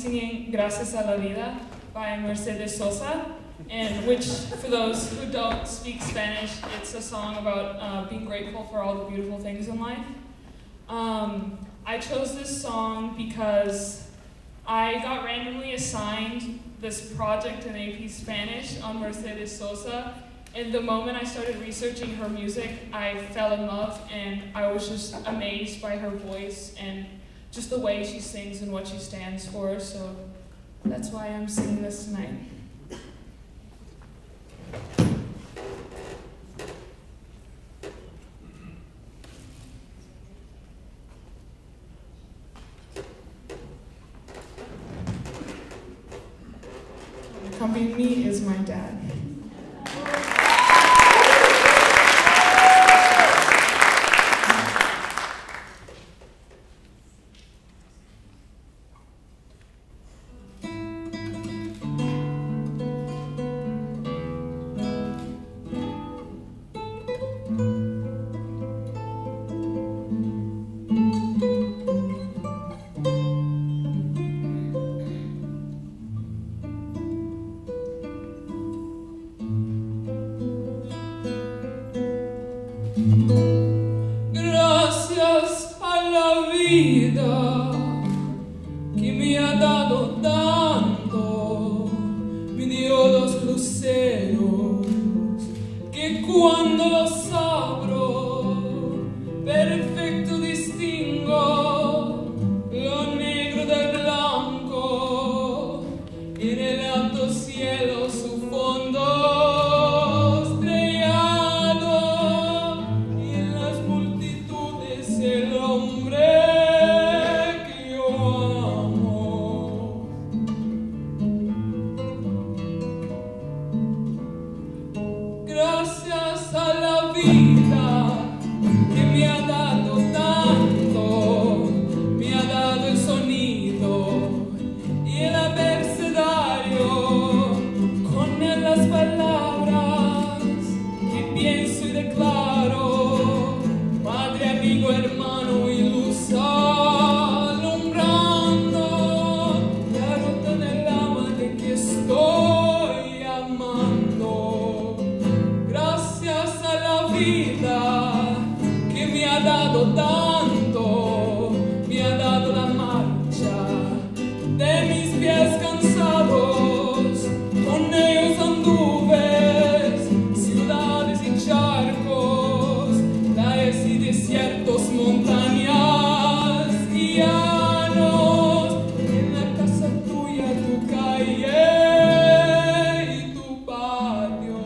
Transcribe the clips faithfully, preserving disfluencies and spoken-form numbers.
singing Gracias a la Vida by Mercedes Sosa, and which, for those who don't speak Spanish, it's a song about uh, being grateful for all the beautiful things in life. Um, I chose this song because I got randomly assigned this project in A P Spanish on Mercedes Sosa, and the moment I started researching her music, I fell in love, and I was just amazed by her voice and just the way she sings and what she stands for, so that's why I'm singing this tonight. Accompanying me is my dad. Gracias a la vida que me ha dado tanto, me dio dos luceros que cuando los abro, perfecto distingo lo negro del blanco, en el alto cielo su fondo. Gracias a la vida que me ha dado tanto, me ha dado el sonido y el abecedario, con él las palabras que pienso y declaro, padre, amigo, hermano y luz alumbrando la ruta del alma de que estoy amando. Gracias a la vida que me ha dado tanto, me ha dado la marcha de mis pies cansados, con ellos anduve ciudades y charcos, valles y desiertos, montañas y llanos, en la casa tuya, tu calle y tu patio.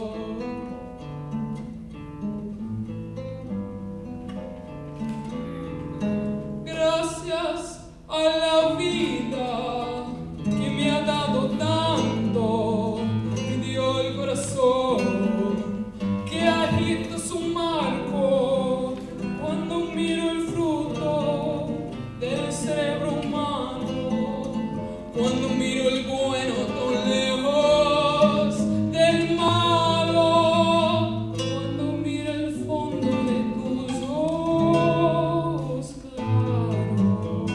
Gracias a la vida que me ha dado tanto, me dio el corazón que agita su marco cuando miro el fruto del cerebro humano, cuando miro el bueno tan lejos del malo, cuando miro el fondo de tus ojos claros.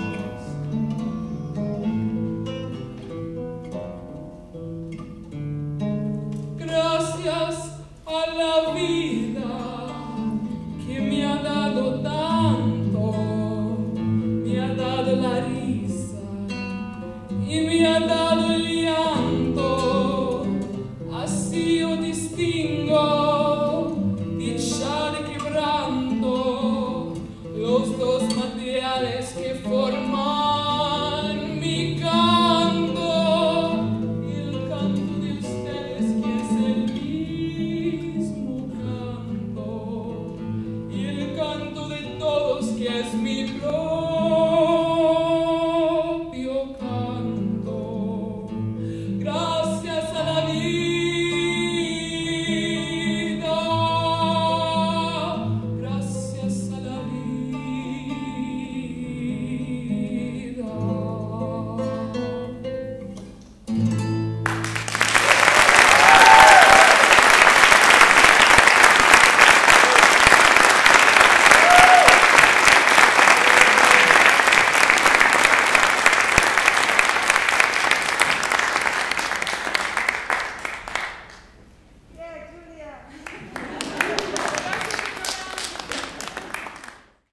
Gracias a la vida que me ha dado tanto, me ha dado la risa y me ha dado el llanto, así yo distingo dicha de quebranto, los dos materiales que forman mi canto, y el canto de ustedes que es el mismo canto, y el canto de todos que es mi propio